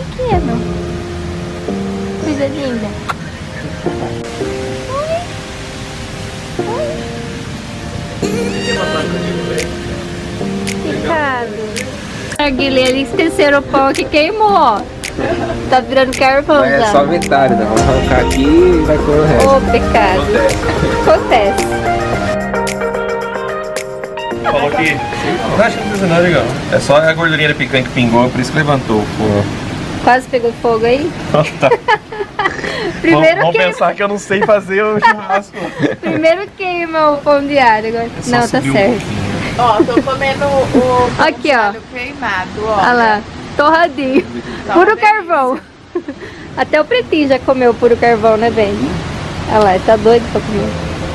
pequeno. Coisa linda. Picado. Narguilha, ele esqueceram o pão que queimou. Tá virando carvão já. É só metade, né? Vamos arrancar aqui e vai pôr o resto. Ô, pecado. Acontece. Falou que... Eu acho que não precisa não, legal. É só a gordurinha da picanha que pingou, por isso que levantou o fogo. Quase pegou fogo aí? Tá. Primeiro Vamos queima. pensar que eu não sei fazer o churrasco. Primeiro queima o pão de alho agora. Não, tá certo. Ó, tô comendo o Aqui, ó. queimado, ó. Olha lá, torradinho. Puro carvão. Até o pretinho já comeu puro carvão, né, bem? Olha lá, tá doido pra comer.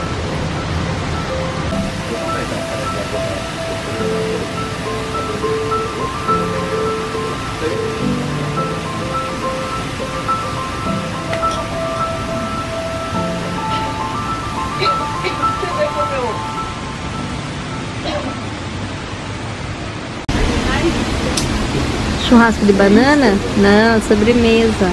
Churrasco de banana? Não, sobremesa.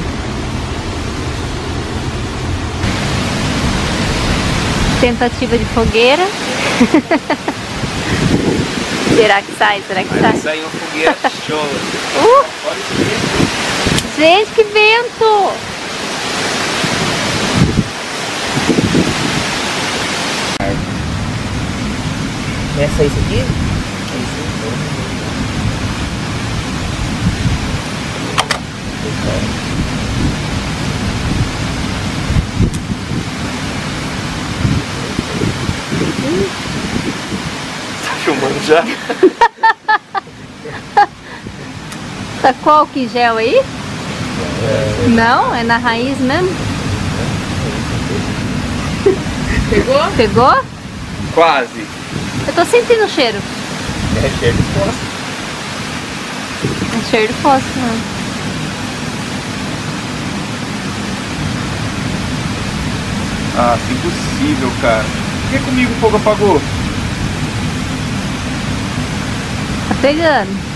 Tentativa de fogueira. Será que sai? Será que sai? Sai uma fogueira show. Gente, que vento! Essa é isso aqui? Tá filmando já? Tá com álcool gel aí? Não? É na raiz mesmo? Pegou? Pegou? Quase. Eu tô sentindo o cheiro. É cheio de fósforo. É cheiro de fósforo, né? Ah, impossível, cara. Por que comigo o fogo apagou? Tá pegando.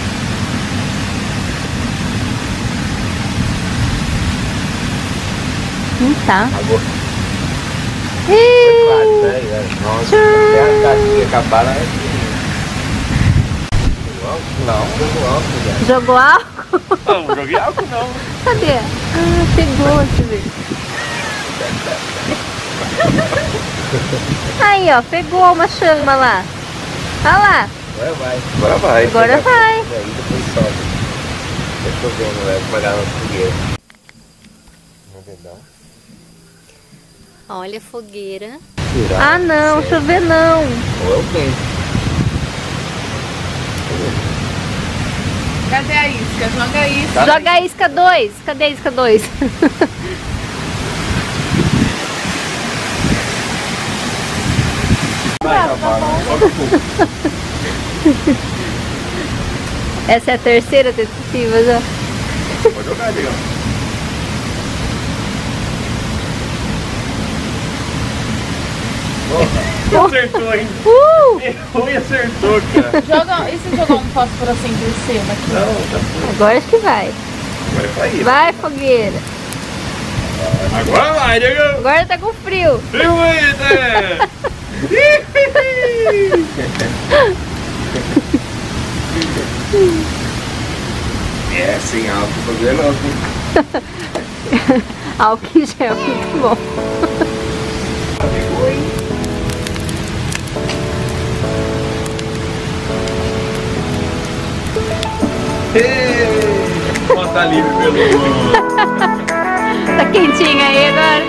Não tá. Acabou. Ih, Quase, né? Nossa, até a caixinha acabaram aqui. Não, não, jogou álcool? Não, joguei álcool não. Cadê? Ah, pegou, deixa eu ver. Aí, ó, pegou uma chama lá. Olha lá. Agora vai. Agora vai. Agora vai. Aí depois sobe. Deixa eu ver, não vai apagar na fogueira. Não é verdade? Olha a fogueira. Será? Ah, não, chover não. Ou eu penso. Cadê a isca? Joga a isca. Joga a isca 2. Cadê a isca 2? Vai, sobe o fogo. Essa é a terceira tentativa já. Pode jogar, Diego. Acertou, hein? Errou e acertou, cara. Joga, e se jogar um fósforo assim por cima aqui? Não, já foi. Agora acho que vai. Agora é pra ir. Vai, fogueira. Agora vai, Diego. Agora tá com frio. Filma, É, sem álcool, fogueira não. Álcool gel, muito bom. Pegou, hein? Ó, tá livre pelo... Tá quentinho aí agora?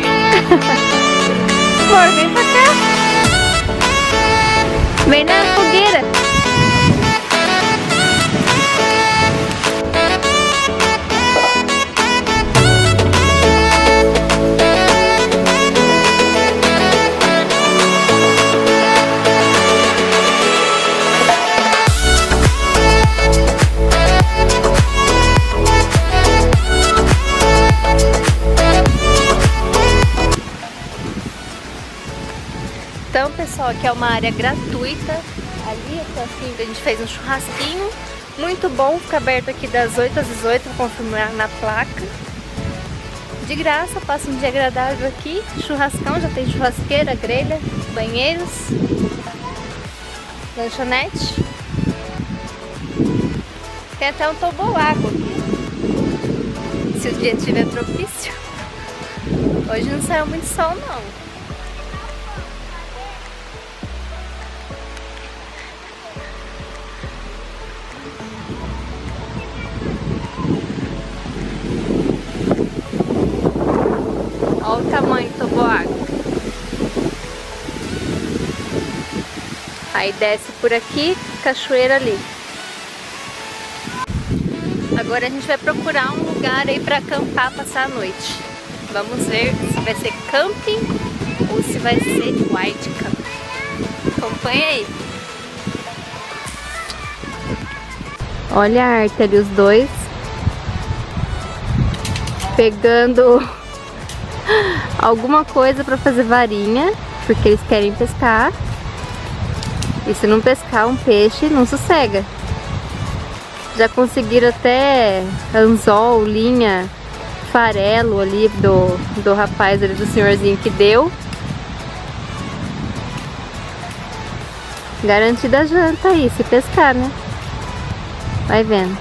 Amor, vem pra cá. Vem na fogueira. Então, pessoal, aqui é uma área gratuita. Ali, assim, a gente fez um churrasquinho. Muito bom, fica aberto aqui das 8 às 18, vou confirmar na placa. De graça, passa um dia agradável aqui. Churrascão, já tem churrasqueira, grelha, banheiros, lanchonete. Tem até um toboágua aqui, se o dia estiver propício. Hoje não saiu muito sol não. Olha o tamanho do toboágua. Aí desce por aqui, cachoeira ali. Agora a gente vai procurar um lugar aí pra acampar, passar a noite. Vamos ver se vai ser camping ou se vai ser white camp. Acompanha aí. Olha a arte ali, os dois pegando alguma coisa pra fazer varinha, porque eles querem pescar. E se não pescar um peixe, não sossega. Já conseguiram até anzol, linha, farelo ali do rapaz ali, do senhorzinho que deu. Garantida a janta aí, se pescar, né? Vai vendo.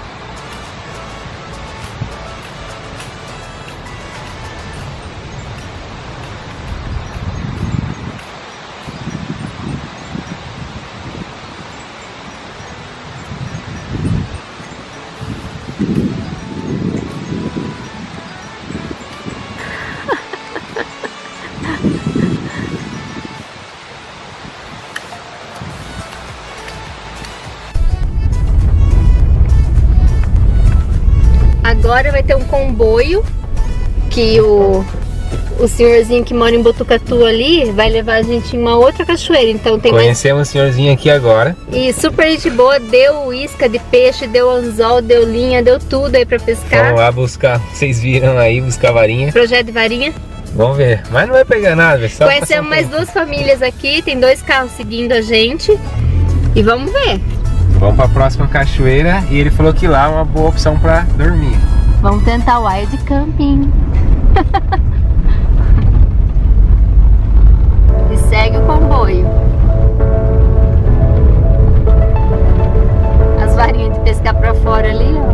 Agora vai ter um comboio que o senhorzinho que mora em Botucatu ali vai levar a gente em uma outra cachoeira. Então tem Conhecemos o senhorzinho aqui agora. E super gente boa, deu isca de peixe, deu anzol, deu linha, deu tudo aí pra pescar. Vamos lá buscar, vocês viram aí, buscar varinha. Projeto de varinha. Vamos ver, mas não vai pegar nada, só conhecemos mais duas famílias aqui, tem 2 carros seguindo a gente. E vamos ver. Vamos pra próxima cachoeira e ele falou que lá é uma boa opção pra dormir. Vamos tentar o wild camping. E segue o comboio. As varinhas de pescar pra fora ali, ó.